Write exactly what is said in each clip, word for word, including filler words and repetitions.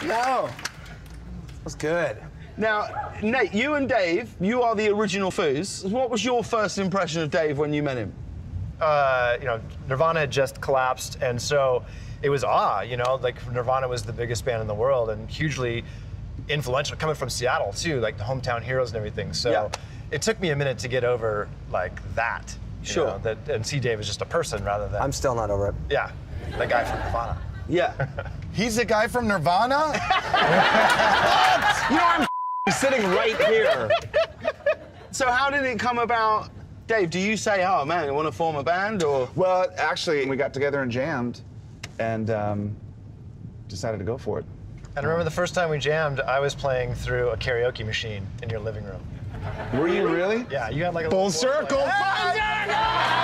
No. That's good. Now, Nate, you and Dave, you are the original Foos. What was your first impression of Dave when you met him? Uh, you know, Nirvana had just collapsed, and so it was awe, you know, like Nirvana was the biggest band in the world and hugely influential, coming from Seattle too, like the hometown heroes and everything. So yeah. It took me a minute to get over like that. Sure. Know, that, and see Dave as just a person rather than. I'm still not over it. Yeah, the guy from Nirvana. Yeah. He's the guy from Nirvana? You know, I'm sitting right here. So how did it come about? Dave, do you say, oh man, I want to form a band, or? Well, actually, we got together and jammed, and um, decided to go for it. And I remember the first time we jammed, I was playing through a karaoke machine in your living room. Were you really? Yeah, you had like a Full little circle. board, like, Full circle!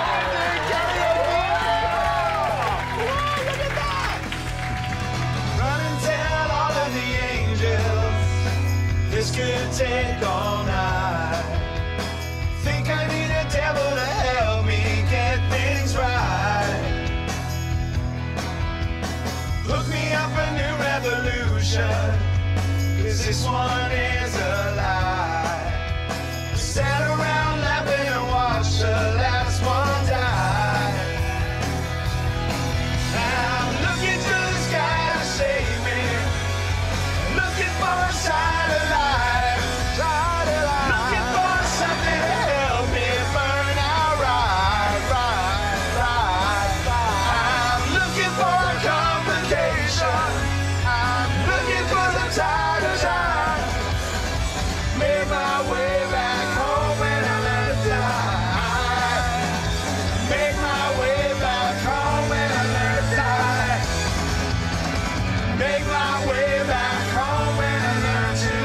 Run and tell all of the angels this could take all night. Think I need a devil to help me get things right. Hook me up a new revolution, 'cause this one is a lie. Sat around laughing and watched the last one die. I'm looking to the sky to save me, looking for a sign of life, looking for something to help me burn out right, right, right, right. I'm looking for a complication, I'm looking for the tide of time. Make my way back home and I let it die. Make my way back home and I let it die. Make my way back home and I learn to.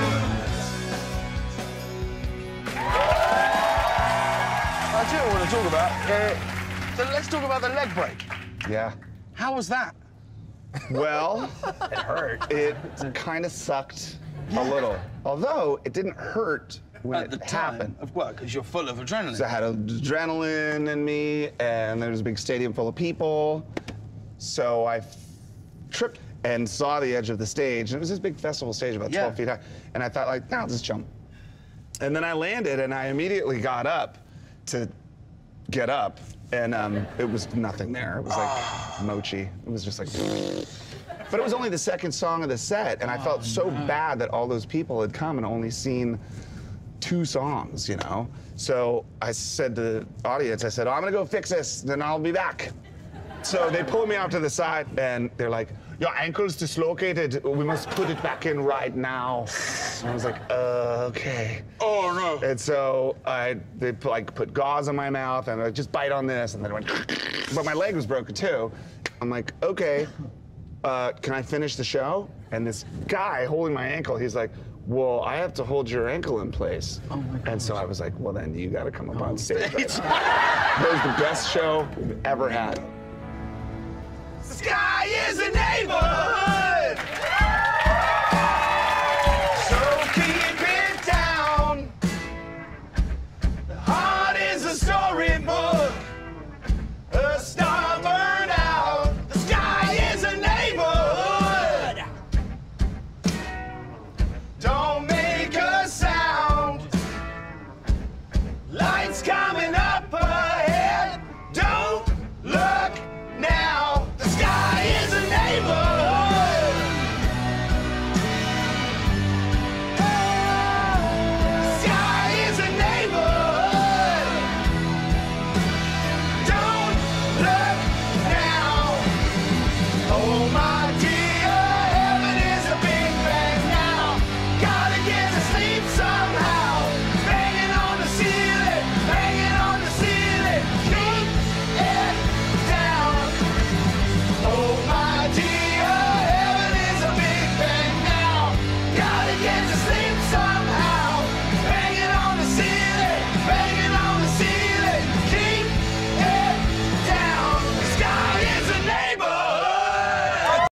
I do want to talk about. Uh, so let's talk about the leg break. Yeah. How was that? Well, it hurt. It kind of sucked a little. Although it didn't hurt when At it the time happened. of what? Because you're full of adrenaline. So I had adrenaline in me, and there was a big stadium full of people. So I f- tripped and saw the edge of the stage, and it was this big festival stage, about Yeah. twelve feet high. And I thought, like, now I'll just jump. And then I landed, and I immediately got up to get up, and um, it was nothing there. It was like mochi. It was just like. But it was only the second song of the set, and I felt so bad that all those people had come and only seen two songs, you know? So I said to the audience, I said, oh, I'm gonna go fix this, then I'll be back. So they pulled me out to the side, and they're like, your ankle's dislocated. We must put it back in right now. And I was like, uh, okay. Oh, no. And so I, they put, like put gauze on my mouth, and I just bite on this, and then it went, but my leg was broken too. I'm like, okay. Uh, can I finish the show? And this guy holding my ankle, he's like, well, I have to hold your ankle in place. Oh my God. And so I was like, well, then you got to come up on stage. Right now. That was the best show we've ever had.